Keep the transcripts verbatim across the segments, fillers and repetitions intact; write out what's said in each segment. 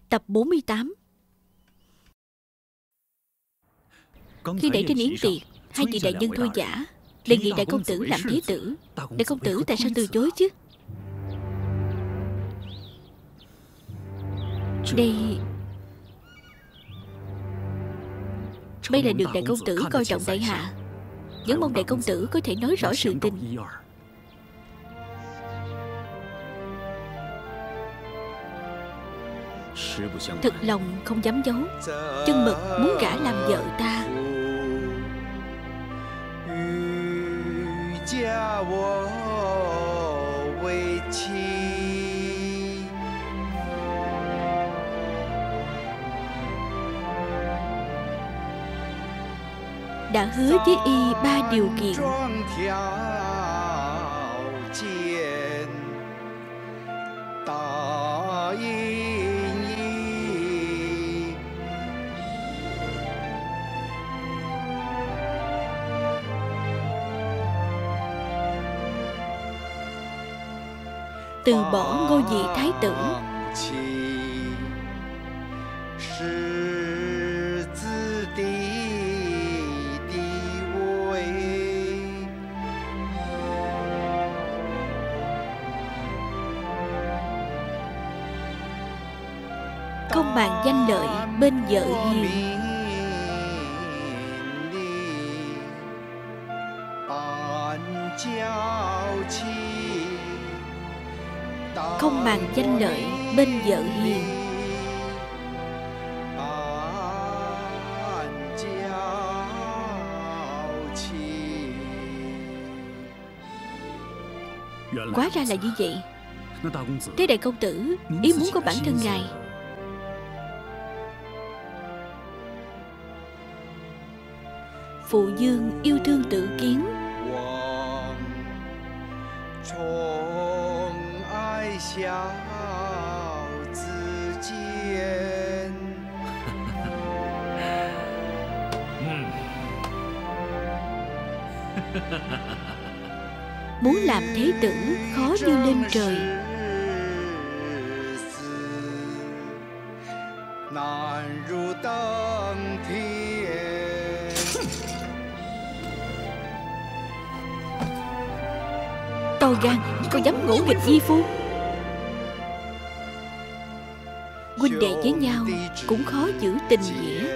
Tập bốn mươi tám. Khi nãy trên yến tiệc, hai vị đại nhân thôi giả đề nghị đại công tử làm thế tử. Đại công tử tại sao từ chối chứ? Đây Đây là được đại công tử coi trọng đại hạ, vẫn mong đại công tử có thể nói rõ sự tình. Thật lòng không dám giấu, chân mật muốn gả làm vợ ta. Đã hứa với y ba điều kiện. Từ bỏ ngôi vị thái tử, không màng danh lợi bên vợ hiền. Không màng danh lợi bên vợ hiền. Quá ra là như vậy. Thế đại công tử ý muốn của bản thân ngài. Phụ dương yêu thương tự kiến. Muốn làm thế tử khó như lên trời. To gan, con dám ngỗ nghịch vi phu. Huynh đệ với nhau cũng khó giữ tình nghĩa.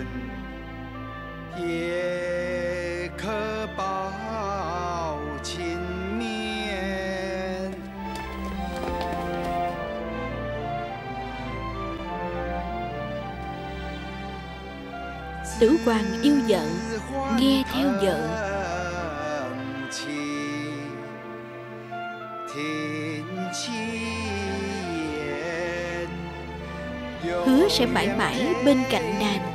Tử hoàng yêu vợ, nghe theo vợ. Hứa sẽ mãi mãi bên cạnh nàng.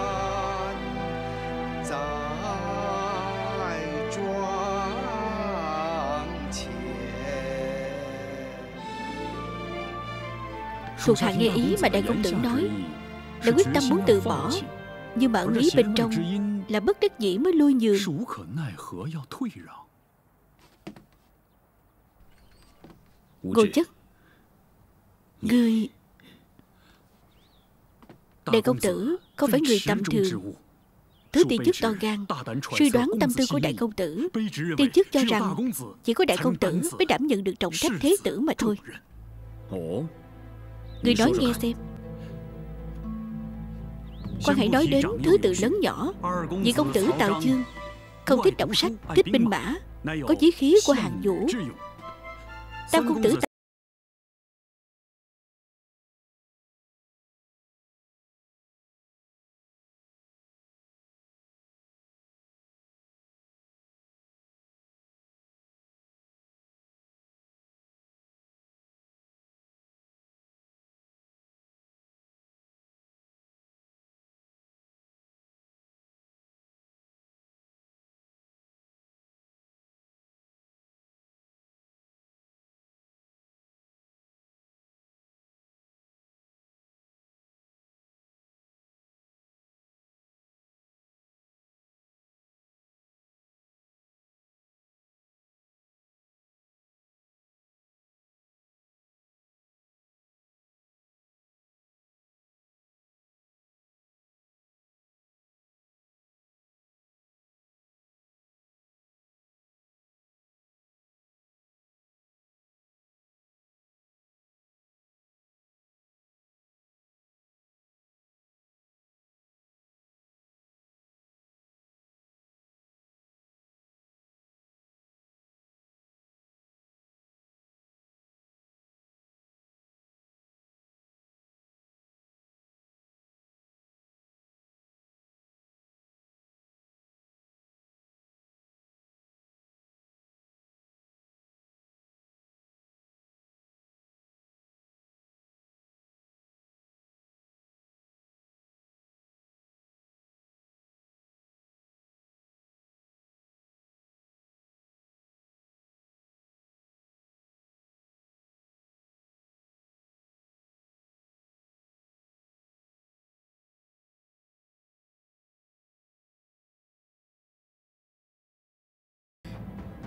Thuộc hạ nghe ý mà đại công tử nói, đã quyết tâm muốn từ bỏ, nhưng mà ẩn ý bên trong là bất đắc dĩ mới lui nhường. Ngô Chất, ngươi... Đại công tử không phải người tầm thường. Thứ tiên chức to gan, suy đoán tâm tư của đại công tử. Tiên chức cho rằng chỉ có đại công tử mới đảm nhận được trọng trách thế tử mà thôi. Người nói nghe xem. Quan hãy nói đến thứ tự lớn nhỏ. Vị công tử Tào Chương không thích đọc sách, thích binh mã, có chí khí của hạng vũ. Tam công tử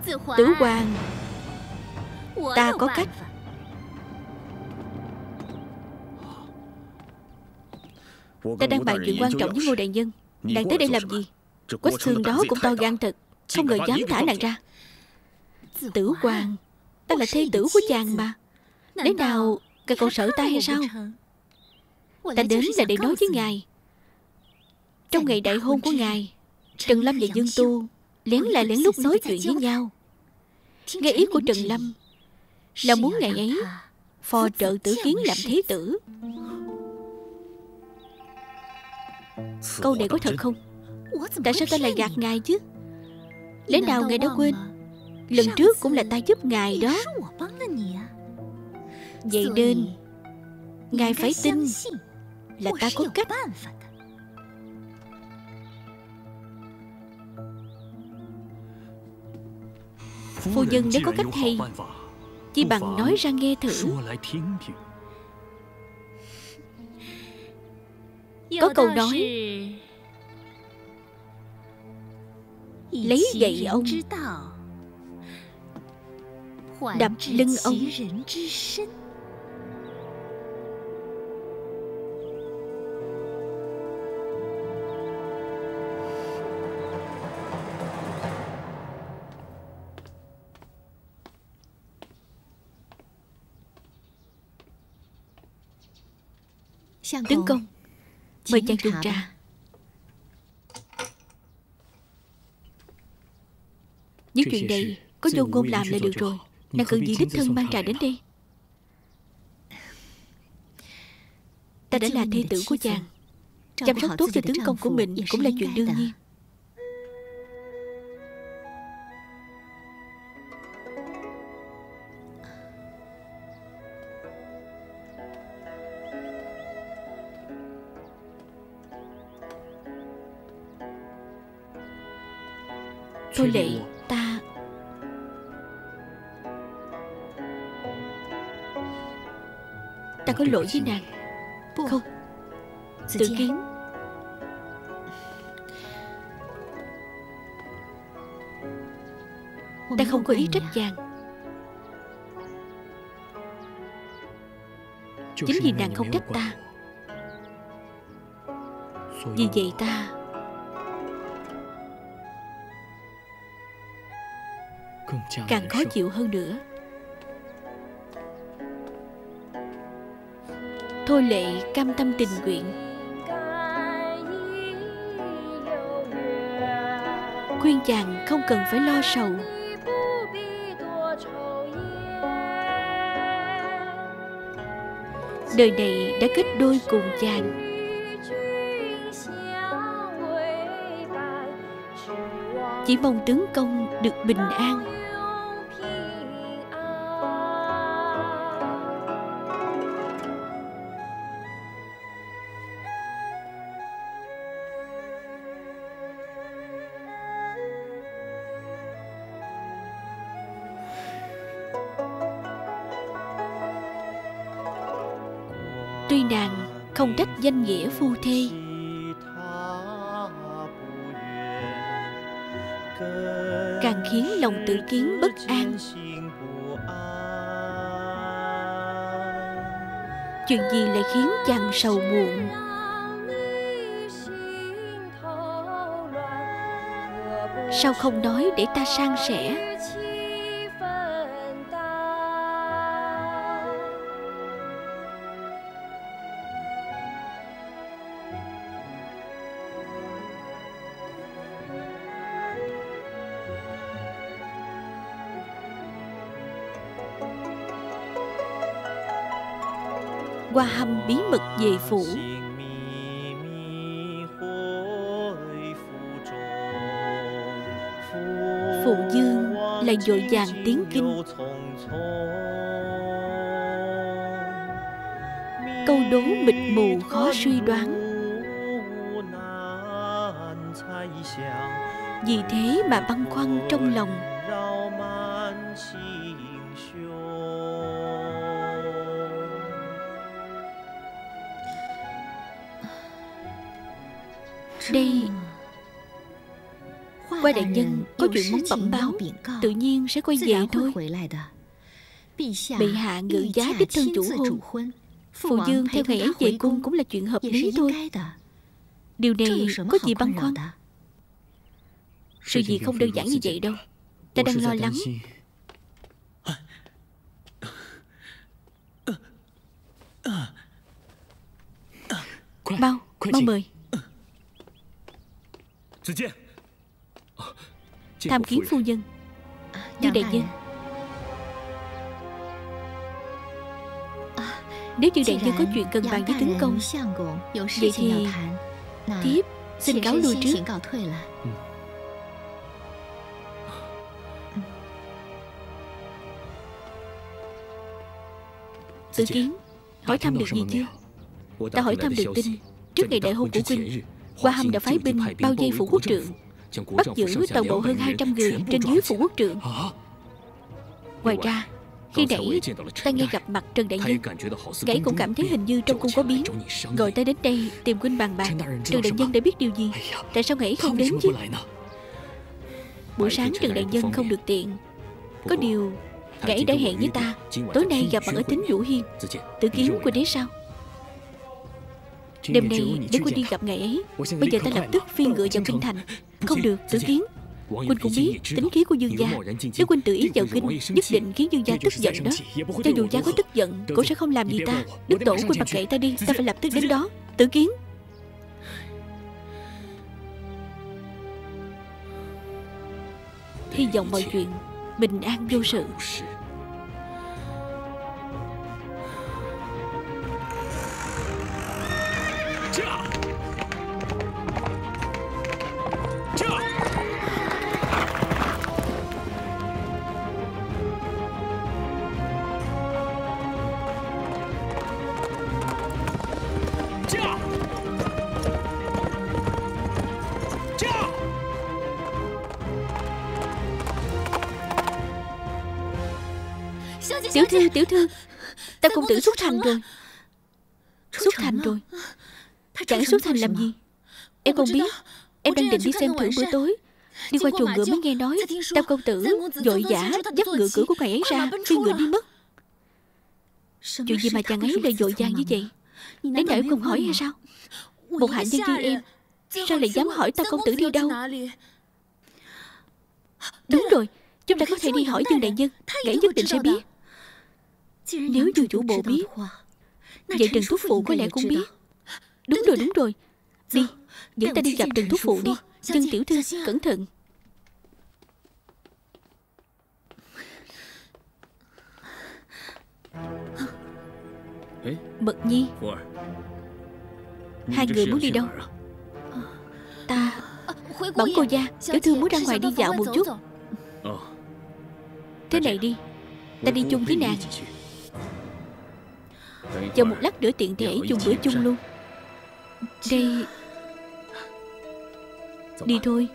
Tử Hoàng, ta có cách. Ta đang bàn chuyện quan trọng với Ngô đại nhân. Nàng tới đây làm gì? Quách xương đó cũng to gan thật, không ngờ dám thả nàng ra. Tử Hoàng, ta là thê tử của chàng mà. Lẽ nào ngài còn sợ ta hay sao? Ta đến là để nói với ngài. Trong ngày đại hôn của ngài, Trần Lâm và Dương Tu lén lại lén lút nói chuyện với nhau. Nghe ý của Trần Lâm là muốn ngày ấy phò trợ Tử Kiến làm thế tử. Câu này có thật không? Tại sao ta lại gạt ngài chứ? Lẽ nào ngài đã quên lần trước cũng là ta giúp ngài đó. Vậy nên ngài phải tin là ta có cách. Phu nhân nếu có cách hay, chỉ bằng nói ra nghe thử. Có câu nói lấy gậy ông đập lưng ông. Tướng công, mời chàng dùng trà. Những chuyện này có Vô Ngôn làm là được rồi. Nàng cần gì đích thân mang trà đến đây? Ta đã là thê tử của chàng, chăm sóc tốt cho tướng công của mình cũng là chuyện đương nhiên. Thôi Lệ, ta Ta có lỗi với nàng. Không, Tử Kiến, ta không có ý trách chàng. Chính vì nàng không trách ta, vì vậy ta càng khó chịu hơn nữa. Thôi Lệ cam tâm tình nguyện, khuyên chàng không cần phải lo sầu. Đời này đã kết đôi cùng chàng, chỉ mong tướng công được bình an. Tuy nàng không trách danh nghĩa phu thê, càng khiến lòng Tử Kiến bất an. Chuyện gì lại khiến chàng sầu muộn? Sao không nói để ta san sẻ? Hoa Hâm bí mật về phủ. Phụ Dương lại vội vàng tiến kinh. Câu đố mịt mù khó suy đoán, vì thế mà băn khoăn trong lòng. Qua đại nhân có chuyện muốn bẩm báo, tự nhiên sẽ quay về thôi. Bệ hạ ngự giá đích thân chủ hôn, phụ dương theo ngày ấy về cung cũng là chuyện hợp lý thôi. Điều này có gì băn khoăn? Sự việc không đơn giản như vậy đâu. Ta đang lo lắng. Mau, mau mời. Tham kiến phu nhân. Tư đại nhân, nếu như đại nhân có chuyện cần bàn với tướng công, vậy thì thiếp xin cáo lui trước. Tự Kiến, hỏi thăm được gì chưa? Ta hỏi thăm được tin, trước ngày đại hôn của huynh, Hoa Hâm đã phái binh bao vây phủ quốc trượng, bắt giữ toàn bộ hơn hai trăm người trên dưới phủ quốc trượng. Ngoài ra, khi nãy ta nghe gặp mặt Trần đại nhân, ngài cũng cảm thấy hình như trong cung có biến, gọi ta đến đây tìm huynh bàn bạc. Trần đại nhân đã biết điều gì? Tại sao ngài ấy không đến chứ? Buổi sáng Trần đại nhân không được tiện, có điều ngài ấy đã hẹn với ta tối nay gặp mặt ở Thính Vũ Hiên. Tự Kiến, huynh thấy sao? Đêm nay để huynh đi gặp ngài ấy. Bây giờ ta lập tức phi ngựa vào kinh thành. Không được, Tự Kiến, huynh cũng biết tính khí của Dương gia. Nếu huynh tự ý vào kinh, nhất định khiến Dương gia tức giận đó. Cho dù gia có tức giận cũng sẽ không làm gì ta. Đức tổ, huynh mặc kệ ta đi, ta phải lập tức đến đó. Tự Kiến, hy vọng mọi chuyện bình an vô sự. Tiểu thư, tiểu thư, ta công tử xuất thành rồi. Xuất thành rồi? Chẳng xuất thành làm gì? Em không biết. Em đang định đi xem thử bữa tối. Đi qua chuồng ngựa mới nghe nói Tam công tử vội vã dắt ngựa cưỡi của ngài ấy ra, phi ngựa đi mất. Chuyện gì mà chàng ấy lại vội vàng như vậy? Đến nãy không hỏi hay sao? Một hạ nhân như em sao lại dám hỏi Tam công tử đi đâu? Đúng rồi, chúng ta có thể đi hỏi Dương đại nhân, ngài nhất định sẽ biết. Nếu Dương chủ bộ biết, vậy Trần Thúc Phụ có lẽ cũng biết. Đúng rồi, đúng rồi. Đi, dẫn ta đi gặp Trần Thúc Phụ đi. Dân tiểu thư, cẩn thận. Mật Nhi, hai người muốn đi đâu? Ta bẩm cô gia, tiểu thư muốn ra ngoài đi dạo một chút. Thế này đi, ta đi chung với nàng. Chờ một lát nữa tiện thể dùng bữa chung luôn. Đây, đi thôi.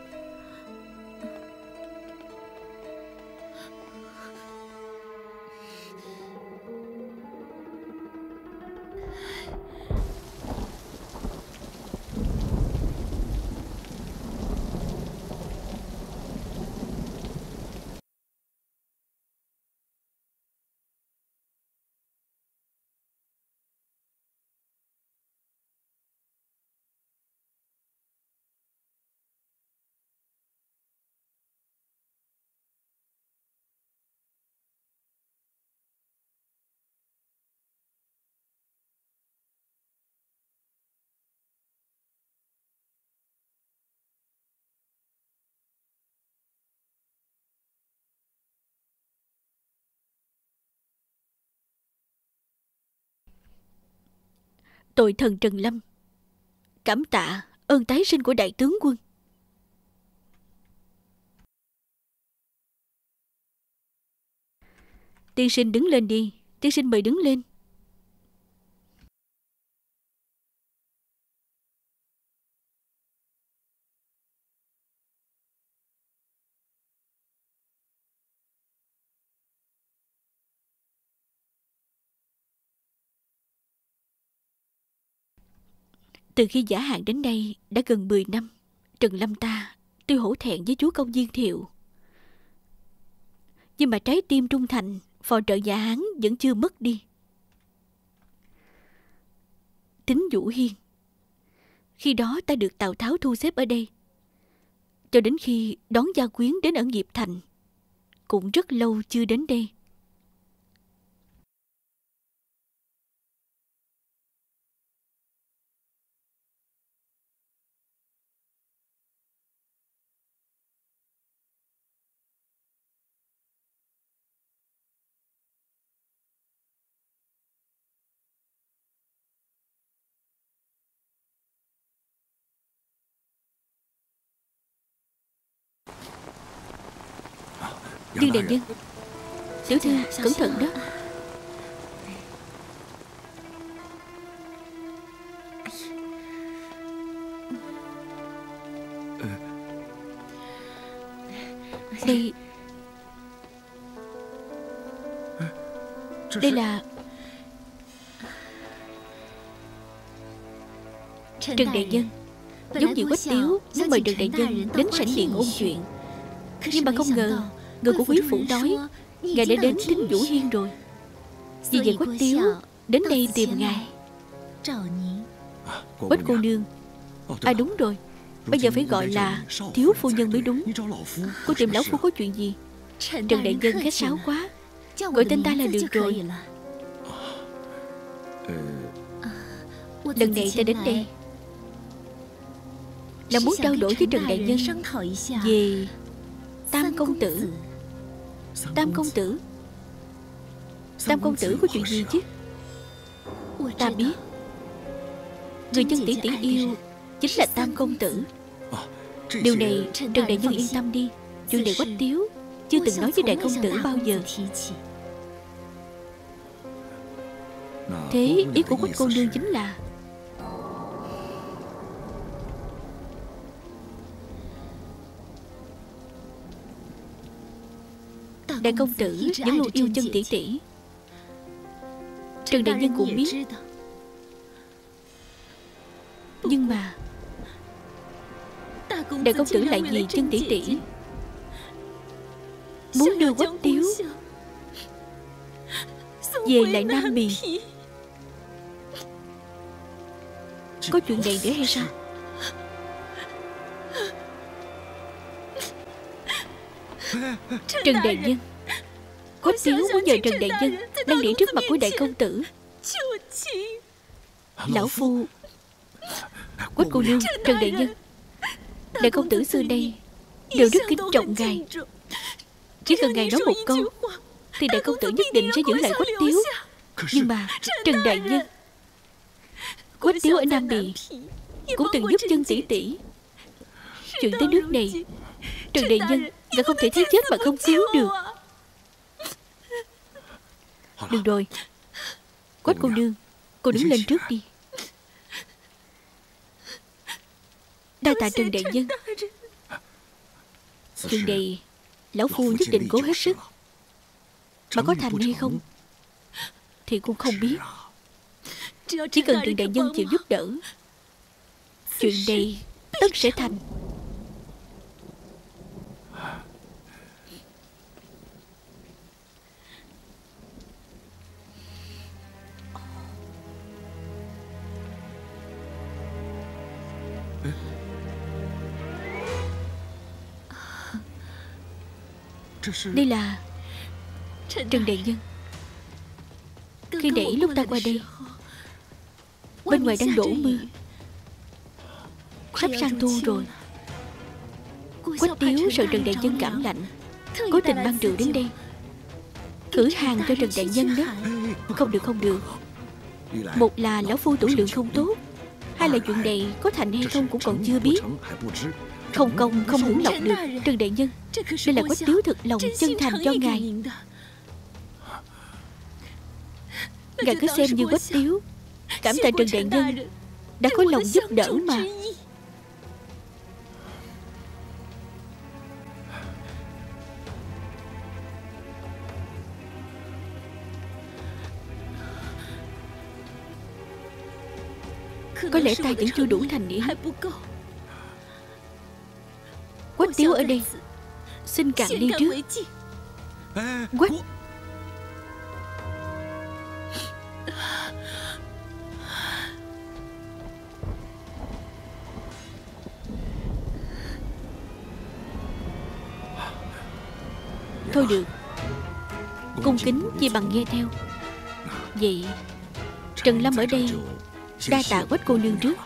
Tội thần Trần Lâm, cảm tạ ơn tái sinh của đại tướng quân. Tiên sinh đứng lên đi. Tiên sinh mời đứng lên. Từ khi giả hạn đến nay đã gần mười năm, Trần Lâm ta Tôi hổ thẹn với chúa công Viên Thiệu, nhưng mà trái tim trung thành phò trợ nhà Hán vẫn chưa mất đi. Tính Vũ Hiên, khi đó ta được Tào Tháo thu xếp ở đây, cho đến khi đón gia quyến đến ở Nghiệp Thành, cũng rất lâu chưa đến đây. Dương đại nhân, tiểu thư cẩn thận đó. Đây Đây là Trần đại nhân. Giống như Quách Tiếu muốn mời Trần đại nhân đến sảnh điện ôn chuyện, nhưng mà không ngờ người của quý phủ nói ngài đã đến Tính Vũ Hiên rồi. Vì vậy Quách Tiếu đến đây tìm ngài. Quách cô nương. À đúng rồi, bây giờ phải gọi là thiếu phu nhân mới đúng. Cô tìm lão phu có chuyện gì? Trần đại nhân khách sáo quá, gọi tên ta là được rồi. Lần này ta đến đây là muốn trao đổi với Trần đại nhân về Tam công tử. Tam công tử? Tam công tử có chuyện gì chứ? Ta biết, người chân tỷ tỷ yêu chính là Tam công tử. Điều này Trần đại nhân yên tâm đi. Chuyện này Quách Tiếu chưa từng nói với đại công tử bao giờ. Thế ý của Quách cô nương chính là đại công tử vẫn luôn yêu chân tỷ tỷ. Trần đại nhân cũng biết, nhưng mà đại công tử lại vì chân tỷ tỷ muốn đưa Quách Tiếu về lại Nam Biên. Có chuyện này nữa hay sao? Trần đại nhân, Quách Tiếu muốn nhờ Trần đại nhân đang điện trước mặt của đại công tử. Lão phu, Quách cô nương, Trần đại nhân, đại công tử xưa đây đều rất kính trọng ngài. Chỉ cần ngài nói một câu thì đại công tử nhất định sẽ giữ lại Quách Tiếu. Nhưng mà Trần đại nhân, Quách Tiếu ở Nam Địa cũng từng giúp chân tỷ tỷ. Chuyện tới nước này, Trần đại nhân, ngài không thể thấy chết mà không cứu được. Được rồi, Quách cô nương, cô đứng lên trước đi. Đa tạ Trần đại nhân. Chuyện này lão phu nhất định cố hết sức, mà có thành hay không thì cũng không biết. Chỉ cần Trần đại nhân chịu giúp đỡ, chuyện này tất sẽ thành. Đây là Trần đại nhân. Khi nãy lúc ta qua đây, bên ngoài đang đổ mưa, sắp sang thu rồi. Quách Tiếu sợ Trần đại nhân cảm lạnh, cố tình mang rượu đến đây thử hàng cho Trần đại nhân đó. Không được, không được. Một là lão phu tủ lượng không tốt, hai là chuyện này có thành hay không cũng còn chưa biết. Không công không hưởng lộc được. Trần đại nhân, đây là Quách Tiếu thực lòng chân thành cho ngài. Ngài cứ xem như Quách Tiếu cảm tạ Trần đại nhân đã có lòng giúp đỡ mà. Có lẽ ta vẫn chưa đủ thành ý. Tiếu ở đây, xin cạn ly trước. Quách, thôi được, cung kính chỉ bằng nghe theo. Vậy Trần Lâm ở đây đa tạ Quách cô nương trước.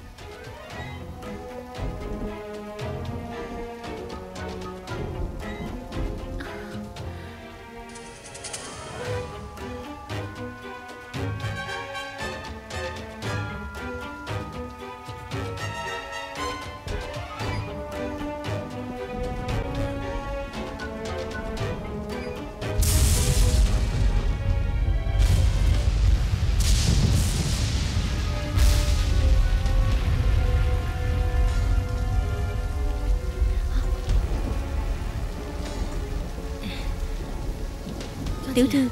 Tiểu thư,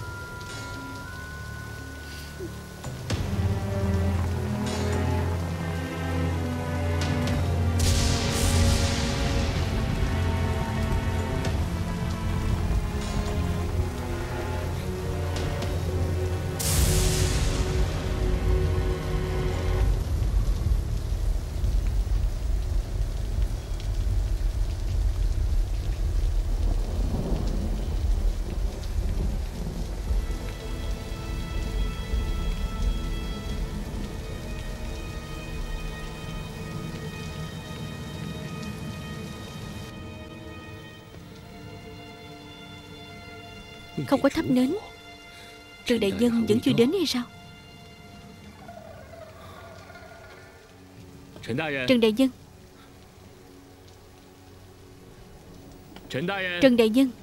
không có thắp nến, Trần đại nhân vẫn chưa đến hay sao? Trần đại nhân, Trần đại nhân,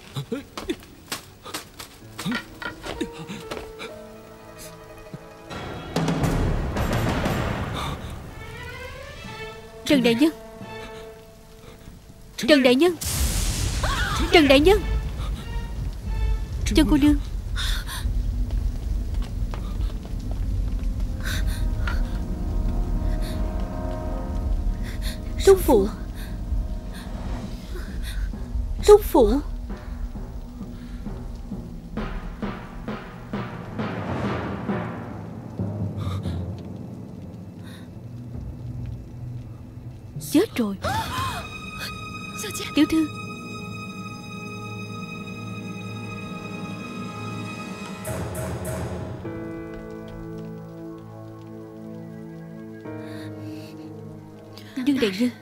Trần đại nhân, Trần đại nhân, Trần đại nhân, Trần cô nương. Thúc phụ, thúc phụ. Chết rồi. Tiểu thư, Dương đại nhân,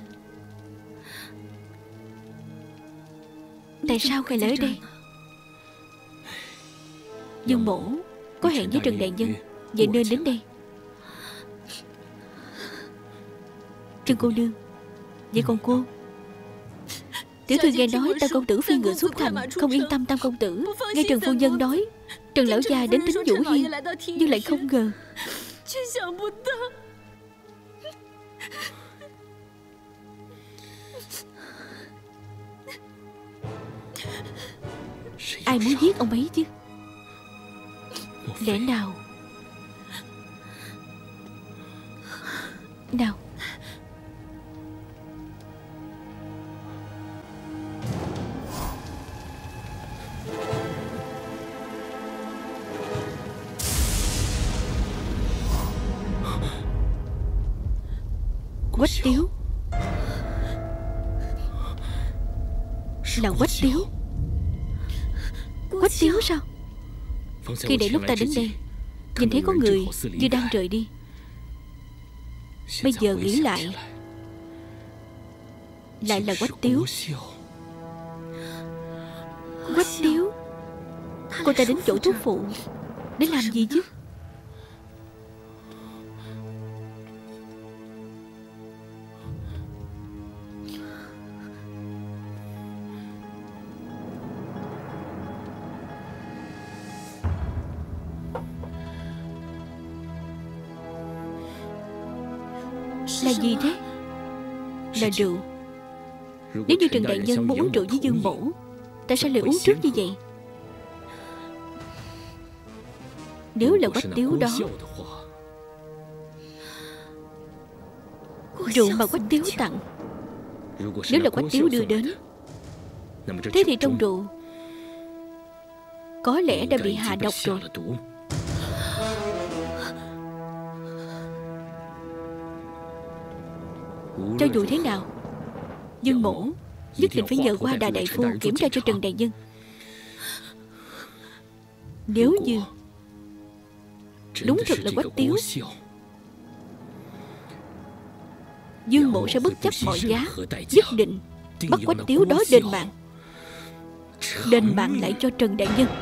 tại sao ngài lại ở đây? Dương mổ có hẹn với Trần đại nhân, vậy nên đến đây. Trần cô nương, vậy còn cô? Tiểu thư nghe nói Tam công tử phi ngựa xuất thành, không yên tâm Tam công tử. Nghe Trần phu nhân nói Trần lão gia đến Tính Vũ Hiên, nhưng lại không ngờ. Ai muốn giết ông ấy chứ? Lẽ nào Nào Quách Tiếu, là Quách Tiếu. Quách Tiếu sao? Khi để lúc ta đến đây, nhìn thấy có người như đang rời đi. Bây giờ nghĩ lại, lại là Quách Tiếu. Quách Tiếu, cô ta đến chỗ thúc phụ để làm gì chứ? Là gì thế? Là rượu. Nếu như Trần đại nhân muốn uống rượu với Dương mổ, tại sao lại uống trước như vậy? Nếu là Quách Tiếu đó, rượu mà Quách Tiếu tặng Nếu là Quách Tiếu đưa đến, thế thì trong rượu có lẽ đã bị hạ độc rồi. Cho dù thế nào, Dương Mỗ nhất định phải nhờ qua Đà đại phu kiểm tra cho Trần đại nhân. Nếu như đúng thật là Quách Tiếu, Dương Mỗ sẽ bất chấp mọi giá, nhất định bắt Quách Tiếu đó đền mạng. Đền mạng lại cho Trần đại nhân.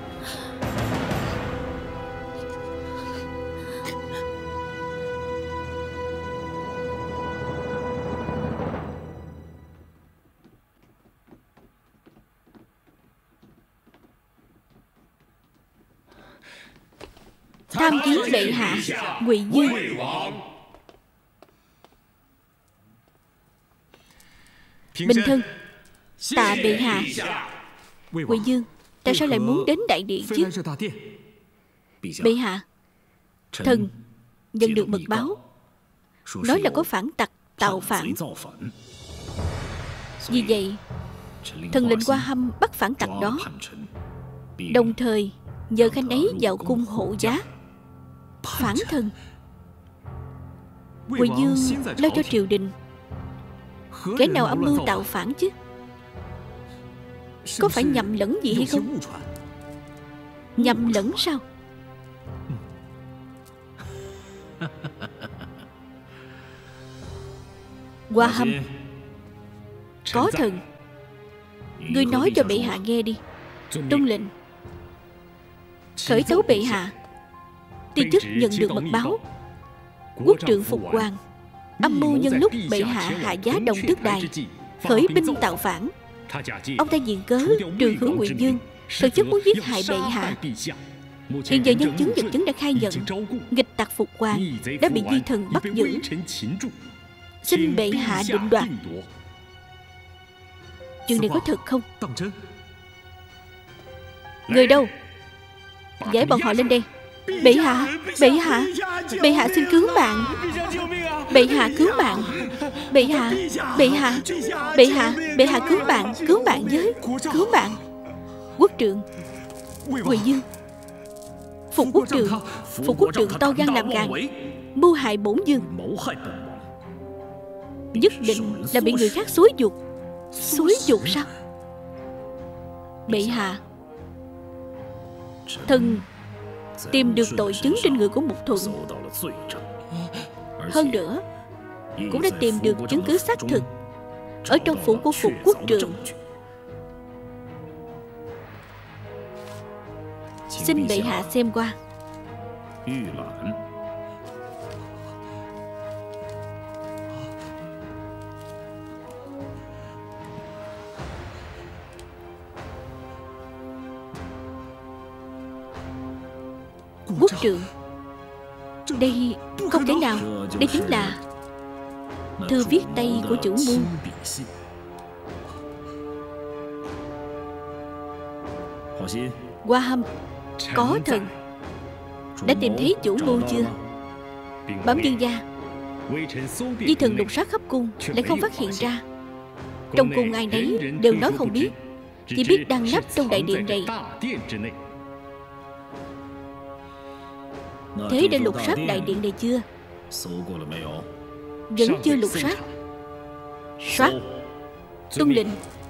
Tham kiến bệ hạ. Ngụy Dương. Bình thân. Tạ bệ hạ. Ngụy Dương, tại sao lại muốn đến đại điện chứ? Bệ hạ, thần nhận được mật báo, nói là có phản tặc tạo phản. Vì vậy, thần lệnh Hoa Hâm bắt phản tặc đó, đồng thời nhờ khanh ấy vào cung hộ giá. Phản thần. Ngụy Dương lo cho triều đình, kẻ nào âm mưu tạo phản chứ? Có phải nhầm lẫn gì hay không? Nhầm lẫn sao? Hoa Hâm, có thần, ngươi nói cho bệ hạ nghe đi. Tuân lệnh. Khởi tấu bệ hạ, tiên chức nhận được mật báo, quốc trượng Phục Hoàng âm mưu nhân lúc bệ hạ hạ giá Đồng Tước Đài, khởi binh tạo phản. Ông ta viện cớ trừ khử Ngụy Dương, thực chất muốn giết hại bệ hạ. Hiện giờ nhân chứng vật chứng đã khai nhận nghịch tặc Phục Hoàng đã bị Di Thần bắt giữ. Xin bệ hạ định đoạt. Chuyện này có thật không? Người đâu? Giải bọn họ lên đây. Bệ hạ, bệ hạ, bệ hạ xin cứu mạng. Bệ hạ cứu mạng. Bệ hạ, bệ hạ, bệ hạ, bệ hạ cứu mạng, cứu mạng với, cứu mạng. Quốc trượng Ngụy Dương, Phục quốc trượng, Phục quốc trượng to gan làm gàn, mưu hại bổn vương, nhất định là bị người khác xúi giục. Xúi giục sao? Bệ hạ, thần tìm được tội chứng trên người của Mục Thuận. Hơn nữa, cũng đã tìm được chứng cứ xác thực ở trong phủ của Phục quốc trượng. Xin bệ hạ xem qua. Quốc trượng, đây không thể nào. Đây chính là thư viết tay của chủ mưu. Hoa Hâm, có thần, đã tìm thấy chủ mưu chưa? Bẩm vương gia, Di Thần lục soát khắp cung lại không phát hiện ra. Trong cung ai nấy đều nói không biết, chỉ biết đang nấp trong đại điện này. Thế đã lục soát đại điện này chưa? Vẫn chưa lục soát. Soát. Tuân lệnh.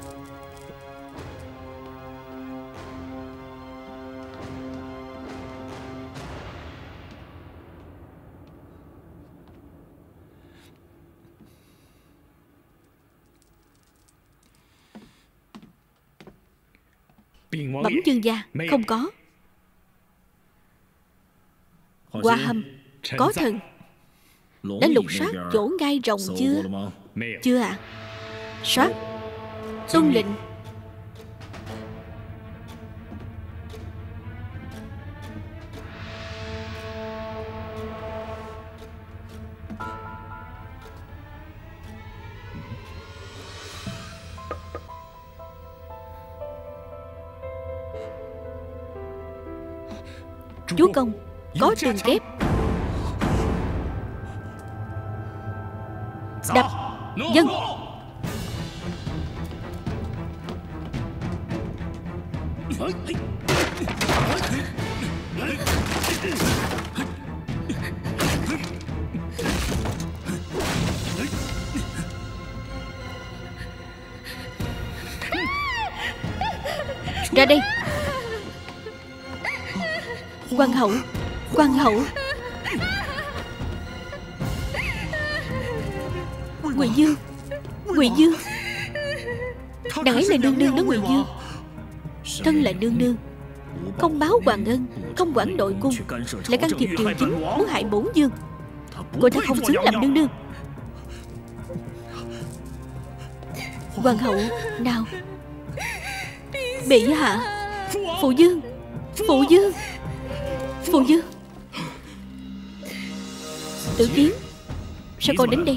Bẩm vương gia, không có. Hoa Hâm, có thần, đã lục soát chỗ ngai rồng chưa? Chưa ạ. À? Soát. Tuân lệnh. Chúa công, có tường kép. Đập. Dân. Ra đây. Hoàng hậu, hoàng hậu. Ngụy Dương, Ngụy Dương. Nàng ấy là nương nương đó Ngụy Dương. Thân là nương nương, không báo hoàng ân, không quản nội cung, lại can thiệp triều chính, muốn hại bổn vương. Cô ta không xứng làm nương nương. Hoàng hậu, nào. Bệ hạ. Phụ vương, phụ vương, phụ vương. Tử Kiến, sao con đến đây?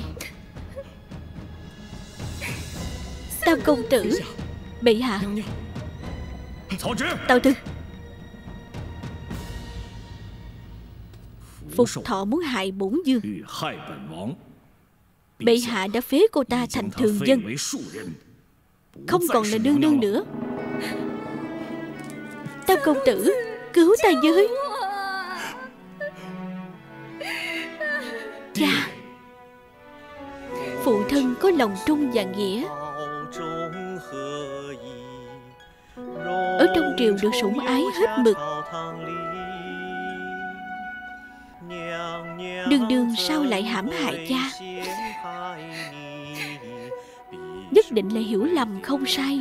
Tam công tử. Bệ hạ. Tào Thực. Phục Thọ muốn hại bổn vương. Bệ hạ đã phế cô ta thành thường dân, không còn là nương nương nữa. Tam công tử, cứu ta với. Cha, phụ thân có lòng trung và nghĩa, ở trong triều được sủng ái hết mực. Đương đương sao lại hãm hại cha? Nhất định là hiểu lầm không sai.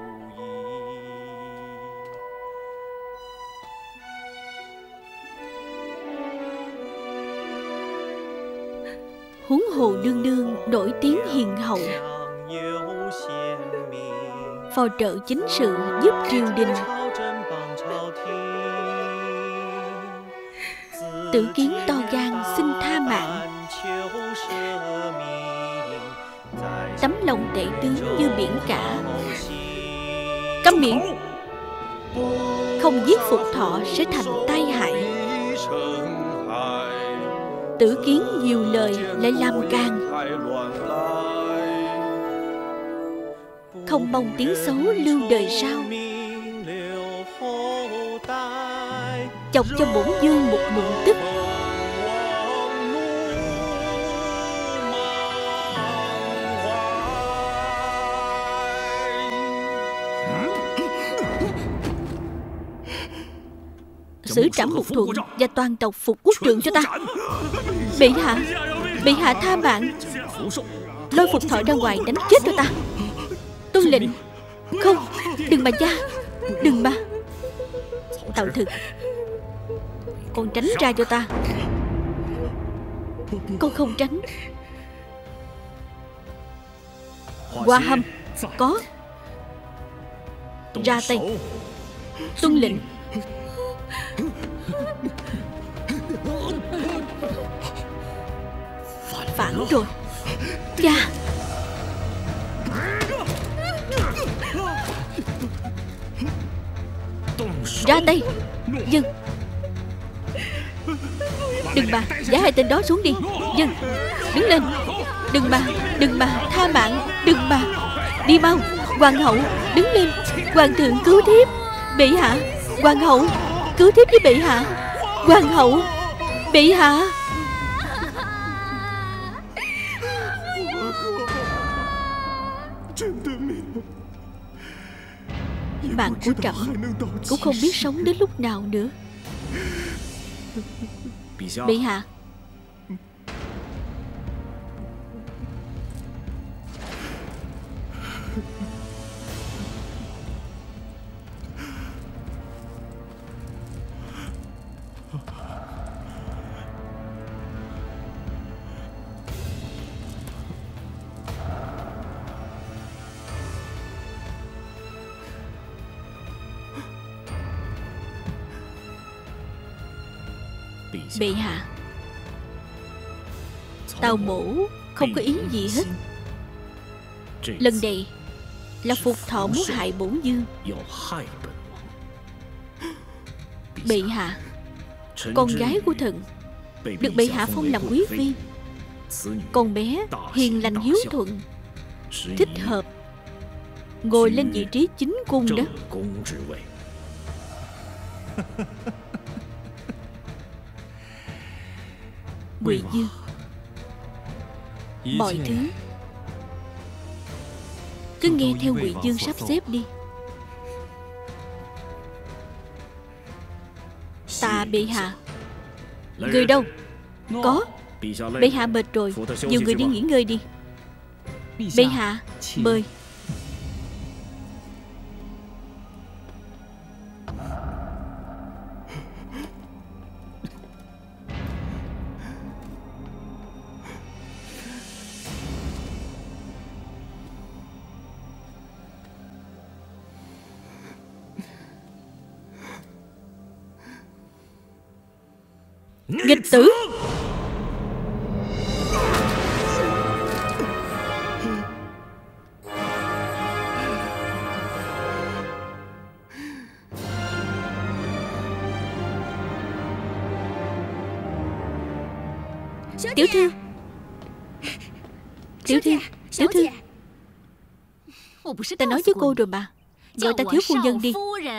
Huống hồ đương đương nổi tiếng hiền hậu, phò trợ chính sự giúp triều đình. Tử Kiến to gan xin tha mạng, tấm lòng tể tướng như biển cả. Câm miệng. Không giết Phục Thọ sẽ thành tai hại. Tử Kiến nhiều lời lại làm càng, không mong tiếng xấu lưu đời sau. Chọc cho bổn vương một bụng tức. Xử trảm Mục Thuận và toàn tộc Phục Quốc Trượng cho ta. Bệ hạ, bệ hạ tha mạng. Lôi Phục Thọ ra ngoài đánh chết cho ta. Tuân lệnh. Không, đừng mà cha, đừng mà. Tào Thực, con tránh ra cho ta. Con không tránh. Hoa Hâm, có. Ra tay. Tuân lệnh. Phản rồi. Cha. Ra tay. Dân. Đừng mà, giải hai tên đó xuống đi. Dân. Đứng lên. Đừng mà, đừng mà, tha mạng. Đừng mà. Đi mau. Hoàng hậu, đứng lên. Hoàng thượng cứu thiếp. Bệ hạ. Hoàng hậu, cứu thiếp với bệ hạ. Hoàng hậu, bệ hạ. Mạng của trẫm cũng không biết sống đến lúc nào nữa. Bệ hạ. Bệ hạ, Tào mổ không có ý gì hết. Lần này là Phục Thọ muốn hại bổn vương. Bệ hạ, con gái của thần được bệ hạ phong làm quý phi. Con bé hiền lành hiếu thuận, thích hợp ngồi lên vị trí chính cung đó. Ngụy Dương, mọi thứ cứ nghe theo Ngụy Dương sắp xếp đi. Tạ bệ hạ. Người đâu? Có. Bệ hạ mệt rồi, nhiều người đi nghỉ ngơi đi. Bệ hạ, mời. Nghịch tử! Tiểu thư, Tiểu thư, Tiểu thư, ta nói với cô rồi mà, gọi ta thiếu phu nhân đi.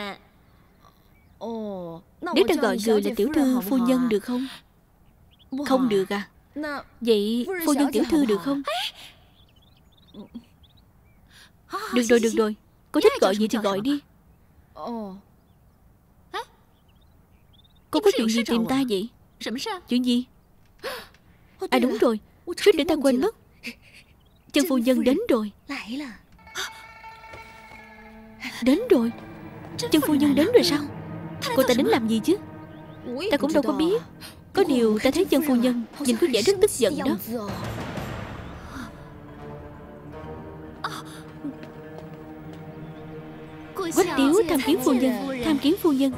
Nếu ta gọi người là tiểu thư phu nhân được không? Không được à? Vậy phu nhân tiểu thư được không? Được rồi, được rồi, cô thích gọi gì thì gọi đi. Cô có chuyện gì tìm ta vậy? Chuyện gì? À đúng rồi, suýt để ta quên mất. Chân phu nhân đến rồi. Đến rồi? Chân phu nhân đến rồi sao? Cô ta đến làm gì chứ? Ta cũng đâu có biết. Có điều ta thấy chân phu nhân nhìn có vẻ rất tức giận đó. Quách Tiếu tham kiến phu nhân. Tham kiến phu nhân.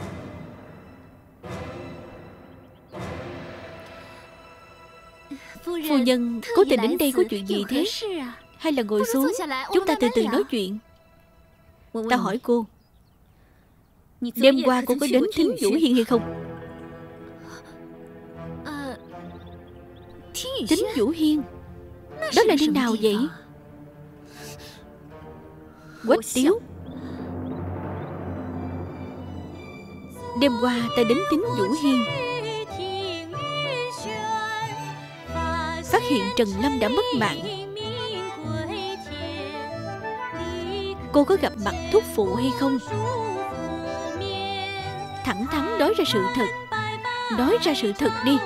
Phu nhân cố tình đến đây có chuyện gì thế? Hay là ngồi xuống, chúng ta từ từ nói chuyện. Ta hỏi cô, đêm qua cô có đến Thính Vũ Hiên hay không? Thính Vũ Hiên? Đó là nơi nào vậy? Quách Tiếu, đêm qua ta đến Thính Vũ Hiên, phát hiện Trần Lâm đã mất mạng. Cô có gặp mặt thúc phụ hay không? Thẳng thắn nói ra sự thật. Nói ra sự thật đi.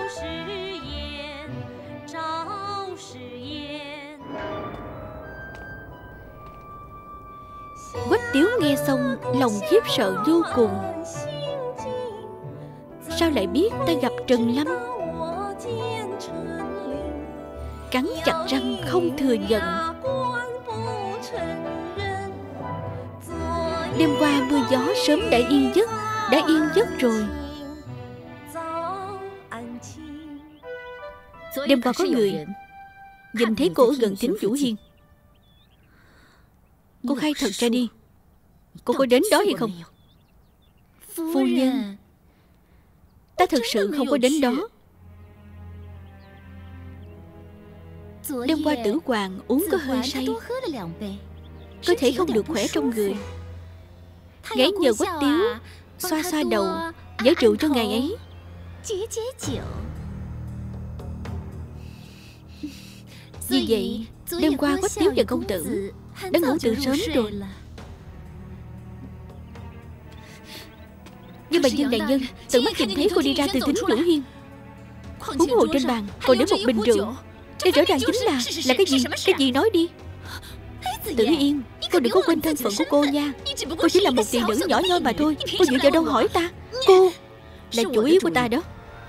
Quách Tiếu nghe xong lòng khiếp sợ vô cùng. Sao lại biết ta gặp Trần Lâm? Cắn chặt răng không thừa nhận. Đêm qua mưa gió sớm đã yên giấc. Đã yên giấc rồi. Đêm qua có người nhìn thấy cô ở gần Thính Vũ Hiên. Cô khai thật ra đi, cô có đến đó hay không? Phu nhân, ta thật sự không có đến đó. Đêm qua Tử Hoàng uống có hơi say, cơ thể không được khỏe trong người. Ghé nhờ Quách Tiếu xoa xoa đầu, giải rượu cho ngày ấy. Vì vậy đêm qua Quách Tiếu và công tử đã ngủ từ sớm rồi. Nhưng mà Dương đại nhân tận mắt nhìn thấy cô đi ra từ Thính Vũ Hiên. Huống hồ trên bàn còn để một bình rượu. Đây rõ ràng chính là Là cái gì? Cái gì nói đi. Tử Yên, cô đừng có quên thân phận của cô nha. Cô chỉ là một tỷ nữ nhỏ nhoi mà thôi. Cô dựa vào đâu hỏi ta? Cô là chủ yếu của ta đó.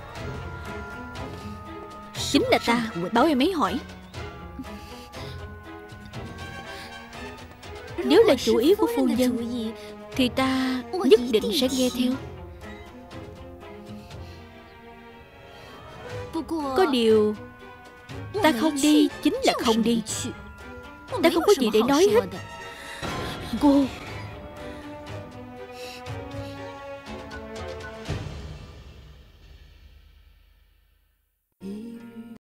Chính là ta bảo em ấy hỏi. Nếu là chủ ý của phu nhân thì ta nhất định sẽ nghe theo. Có điều ta không đi chính là không đi. Ta không có gì để nói hết. Cô